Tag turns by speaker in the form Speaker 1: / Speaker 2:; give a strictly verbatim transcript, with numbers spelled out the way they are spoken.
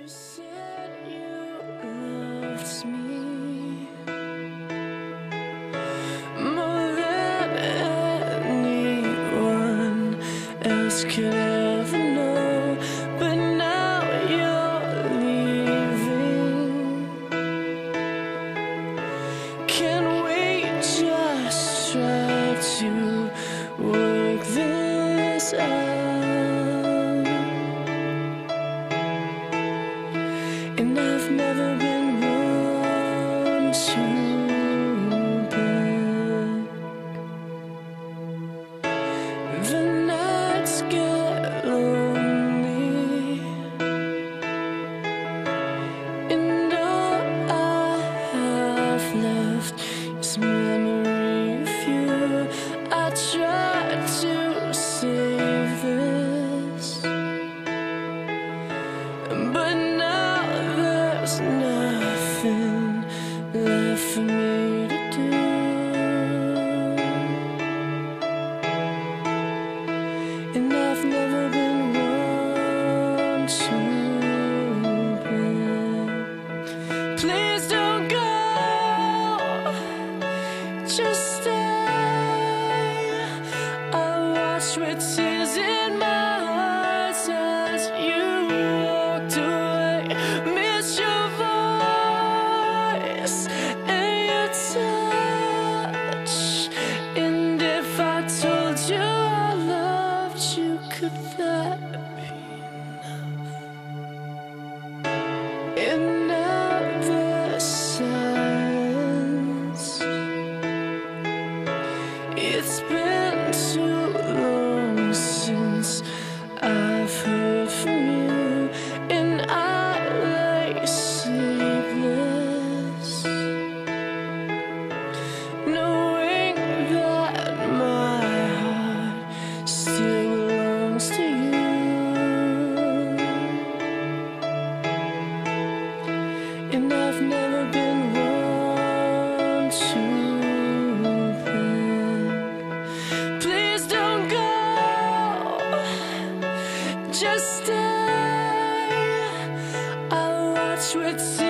Speaker 1: You said you loved me more than anyone else could ever know, but now you're leaving. Can we just try to work this out? And I've never been one to beg. The nights get lonely, and all I have left is memory of you. I tried to save this, but now there's nothing left for me to do. And I've never been one to beg. Please don't go, just stay. I'll watch with tears in my eyes as you walked away. Miss your voice and your touch, and if I told you I loved you, could that be enough? And now there's silence. It's been too long since I've heard from you, and I lay sleepless, knowing that my heart still belongs to you. And I've never been one to beg. Please don't go, just stay. I'll watch with